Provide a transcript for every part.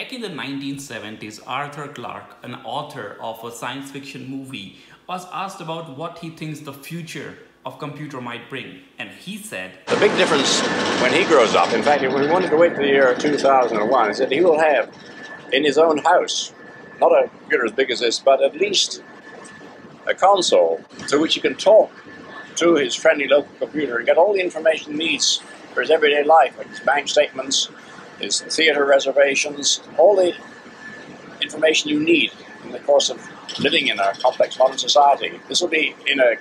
Back in the 1970s, Arthur Clarke, an author of a science fiction movie, was asked about what he thinks the future of computer might bring. And he said, the big difference when he grows up, in fact, if we wanted to wait for the year 2001, is that he will have in his own house, not a computer as big as this, but at least a console to which he can talk to his friendly local computer and get all the information he needs for his everyday life, like his bank statements, his theater reservations, all the information you need in the course of living in a complex modern society. This will be in a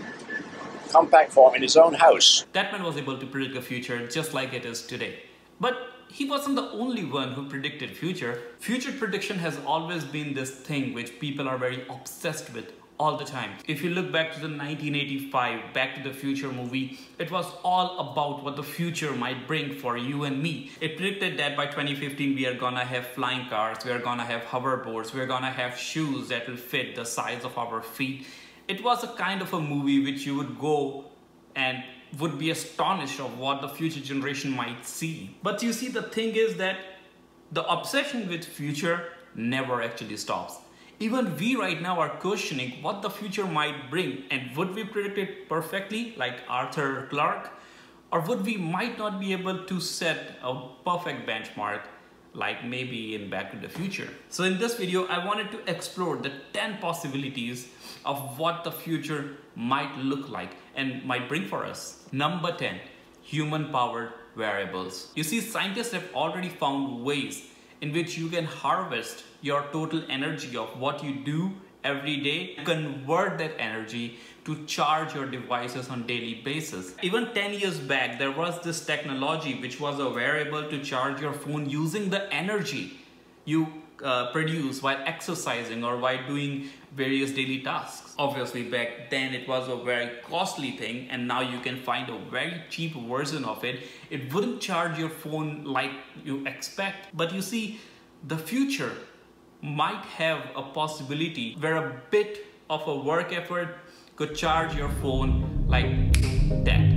compact form in his own house. That man was able to predict the future just like it is today. But he wasn't the only one who predicted future. Future prediction has always been this thing which people are very obsessed with all the time. If you look back to the 1985 Back to the Future movie, it was all about what the future might bring for you and me. It predicted that by 2015 we are gonna have flying cars, we are gonna have hoverboards, we are gonna have shoes that will fit the size of our feet. It was a kind of a movie which you would go and would be astonished of what the future generation might see. But you see, the thing is that the obsession with future never actually stops. Even we right now are questioning what the future might bring, and would we predict it perfectly like Arthur Clarke, or would we might not be able to set a perfect benchmark like maybe in Back to the Future. So in this video, I wanted to explore the 10 possibilities of what the future might look like and might bring for us. Number 10, human-powered wearables. You see, scientists have already found ways in which you can harvest your total energy of what you do every day, convert that energy to charge your devices on a daily basis. Even 10 years back, there was this technology which was a wearable to charge your phone using the energy you produce while exercising or while doing various daily tasks. Obviously, back then it was a very costly thing, and now you can find a very cheap version of it. It wouldn't charge your phone like you expect, but you see, the future might have a possibility where a bit of a work effort could charge your phone like that.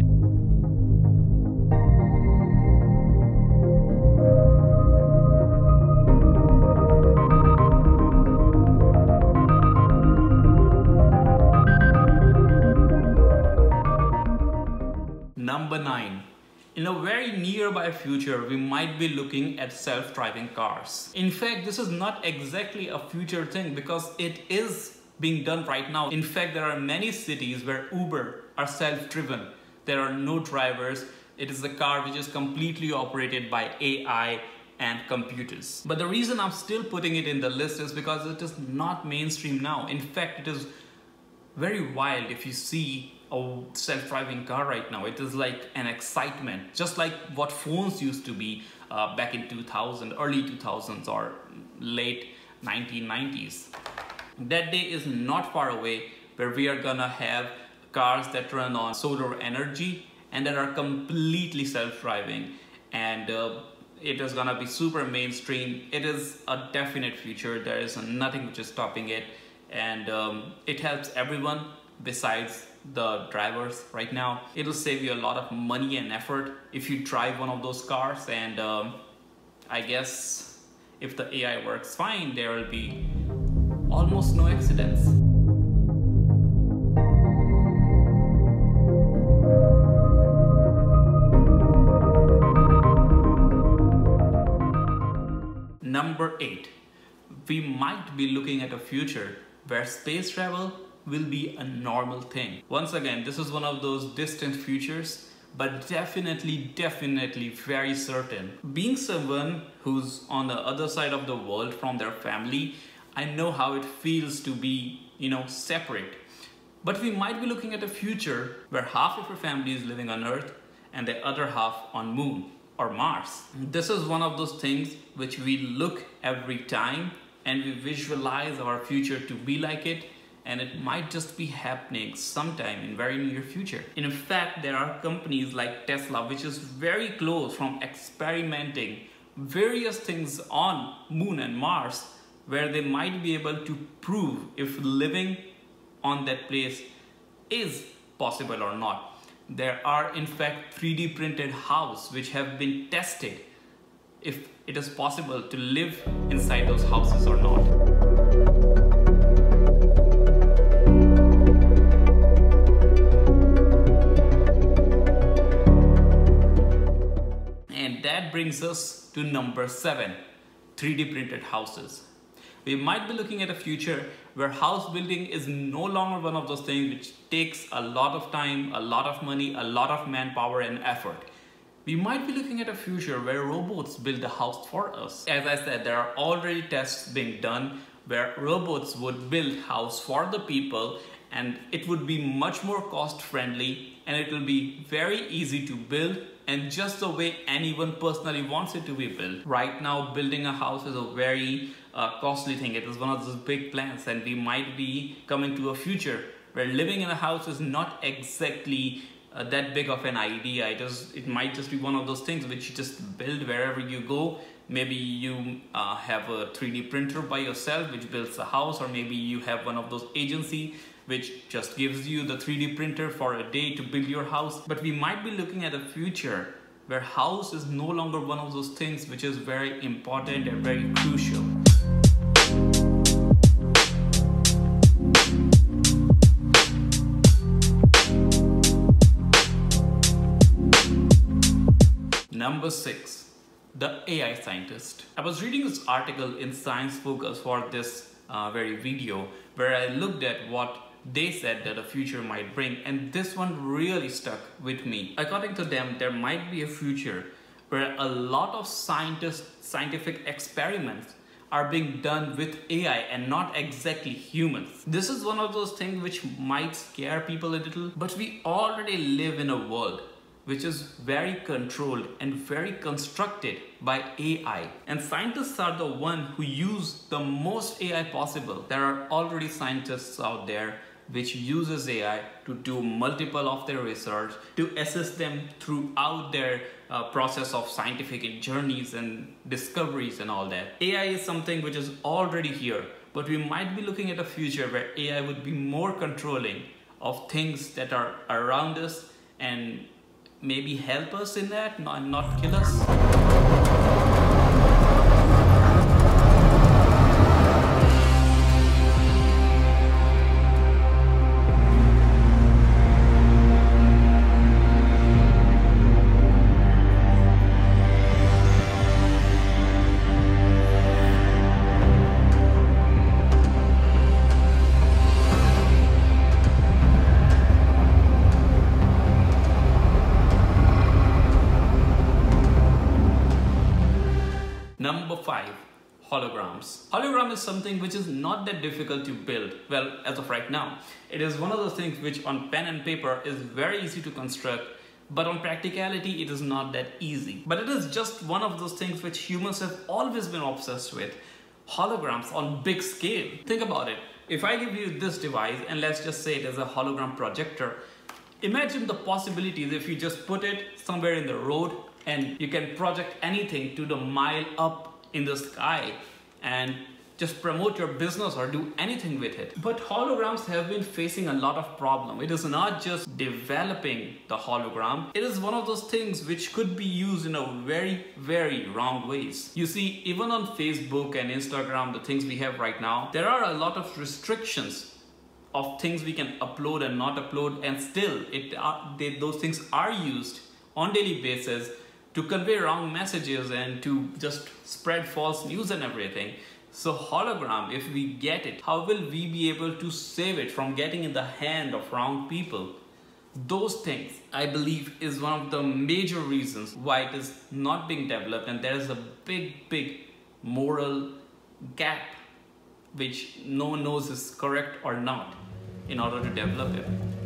Number 9. In a very nearby future, we might be looking at self-driving cars. In fact, this is not exactly a future thing because it is being done right now. In fact, there are many cities where Uber are self-driven. There are no drivers. It is a car which is completely operated by AI and computers. But the reason I'm still putting it in the list is because it is not mainstream now. In fact, it is very wild if you see a self-driving car right now. It is like an excitement, just like what phones used to be back in 2000, early 2000s or late 1990s. That day is not far away where we are gonna have cars that run on solar energy and that are completely self-driving, and it is gonna be super mainstream. It is a definite future. There is nothing which is stopping it, and it helps everyone besides the drivers right now. It'll save you a lot of money and effort if you drive one of those cars, and I guess if the AI works fine, there will be almost no accidents. Number 8. We might be looking at a future where space travel will be a normal thing. Once again, this is one of those distant futures, but definitely very certain. Being someone who's on the other side of the world from their family, I know how it feels to be, separate. But we might be looking at a future where half of your family is living on Earth and the other half on Moon or Mars. This is one of those things which we look every time and we visualize our future to be like it, and it might just be happening sometime in very near future. In fact, there are companies like Tesla which is very close from experimenting various things on Moon and Mars, where they might be able to prove if living on that place is possible or not. There are in fact 3D printed houses which have been tested if it is possible to live inside those houses or not. And that brings us to number 7, 3D printed houses. We might be looking at a future where house building is no longer one of those things which takes a lot of time, a lot of money, a lot of manpower and effort. We might be looking at a future where robots build a house for us. As I said, there are already tests being done where robots would build house for the people, and it would be much more cost friendly and it will be very easy to build and just the way anyone personally wants it to be built. Right now, building a house is a very costly thing. It is one of those big plans, and we might be coming to a future where living in a house is not exactly that big of an idea. It might just be one of those things which you just build wherever you go. Maybe you have a 3D printer by yourself which builds a house, or maybe you have one of those agencies which just gives you the 3D printer for a day to build your house. But we might be looking at a future where house is no longer one of those things which is very important and very crucial. Number 6, the AI scientist. I was reading this article in Science Focus for this very video where I looked at what they said that the future might bring, and this one really stuck with me. According to them, there might be a future where a lot of scientific experiments are being done with AI and not exactly humans. This is one of those things which might scare people a little, but we already live in a world which is very controlled and very constructed by AI. And scientists are the ones who use the most AI possible. There are already scientists out there which uses AI to do multiple of their research, to assist them throughout their process of scientific journeys and discoveries and all that. AI is something which is already here, but we might be looking at a future where AI would be more controlling of things that are around us and maybe help us in that, not kill us. Number 5, holograms. Hologram is something which is not that difficult to build. Well, as of right now, it is one of those things which on pen and paper is very easy to construct, but on practicality, it is not that easy. But it is just one of those things which humans have always been obsessed with. Holograms on big scale. Think about it. If I give you this device and let's just say it is a hologram projector, imagine the possibilities if you just put it somewhere in the road and you can project anything to the mile up in the sky and just promote your business or do anything with it. But holograms have been facing a lot of problems. It is not just developing the hologram. It is one of those things which could be used in a very, very wrong ways. You see, even on Facebook and Instagram, the things we have right now, there are a lot of restrictions of things we can upload and not upload, and still those things are used on daily basis to convey wrong messages and to just spread false news and everything. So hologram, if we get it, how will we be able to save it from getting in the hand of wrong people? Those things, I believe, is one of the major reasons why it is not being developed, and there is a big moral gap which no one knows is correct or not in order to develop it.